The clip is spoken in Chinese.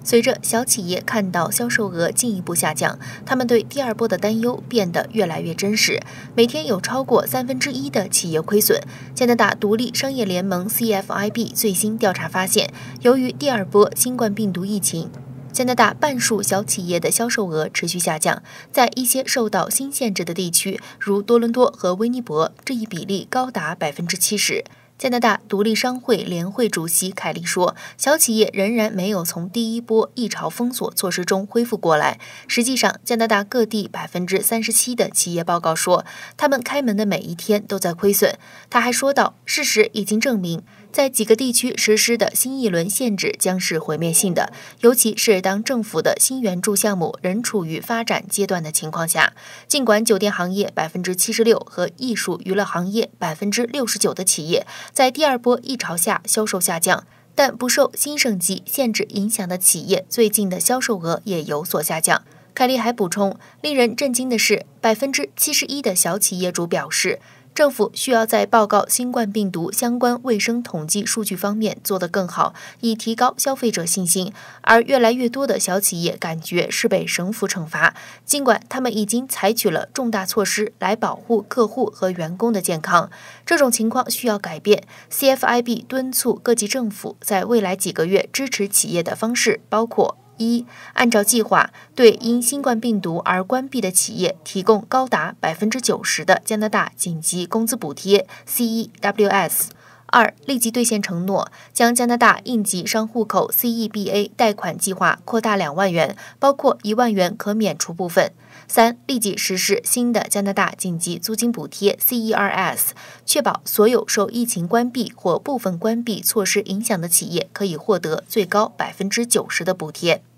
随着小企业看到销售额进一步下降，他们对第二波的担忧变得越来越真实。每天有超过1/3的企业亏损。加拿大独立商业联盟 CFIB 最新调查发现，由于第二波新冠病毒疫情，加拿大半数小企业的销售额持续下降，在一些受到新限制的地区，如多伦多和威尼伯，这一比例高达70%。加拿大独立商会联会主席凯利说，小企业仍然没有从第一波疫潮封锁措施中恢复过来。实际上，加拿大各地37%的企业报告说，他们开门的每一天都在亏损。他还说道，事实已经证明，在几个地区实施的新一轮限制将是毁灭性的，尤其是当政府的新援助项目仍处于发展阶段的情况下。尽管酒店行业76%和艺术娱乐行业69%的企业在第二波疫潮下销售下降，但不受新盛级限制影响的企业最近的销售额也有所下降。凯利还补充，令人震惊的是，71%的小企业主表示，政府需要在报告新冠病毒相关卫生统计数据方面做得更好，以提高消费者信心。而越来越多的小企业感觉是被省府惩罚，尽管他们已经采取了重大措施来保护客户和员工的健康。这种情况需要改变。CFIB 敦促各级政府在未来几个月支持企业的方式包括：1. 按照计划，对因新冠病毒而关闭的企业提供高达90%的加拿大紧急工资补贴 CEWS。2. 立即兑现承诺，将加拿大应急商户口 CEBA 贷款计划扩大2万元，包括1万元可免除部分。3. 立即实施新的加拿大紧急租金补贴 CERS， 确保所有受疫情关闭或部分关闭措施影响的企业可以获得最高90%的补贴。